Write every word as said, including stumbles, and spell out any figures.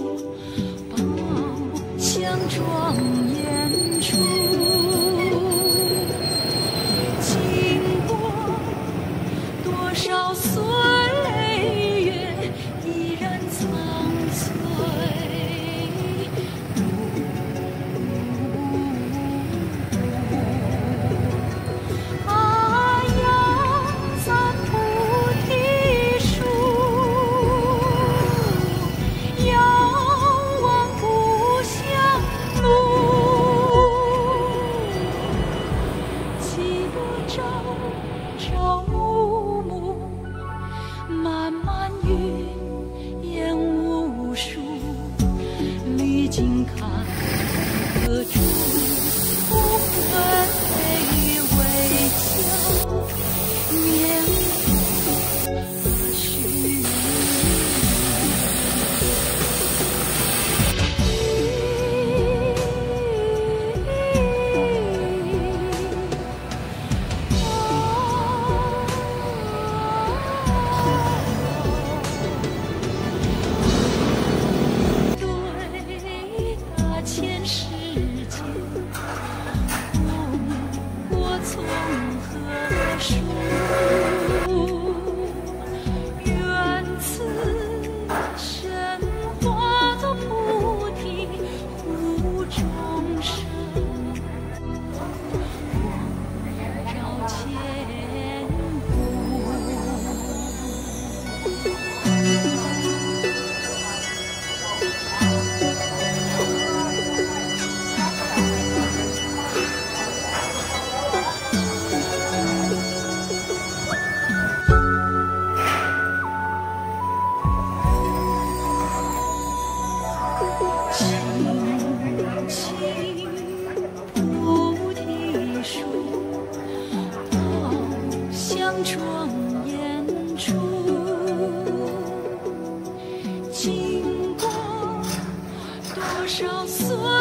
宝相庄严处。经过多少岁月，依然苍翠。朝暮暮，漫漫云烟无数，历经坎坷中，不会为求面和虚。前世间，梦过从何处？愿此身化作菩提护众生，光照千古。青青菩提树，宝相庄严处。经过多少岁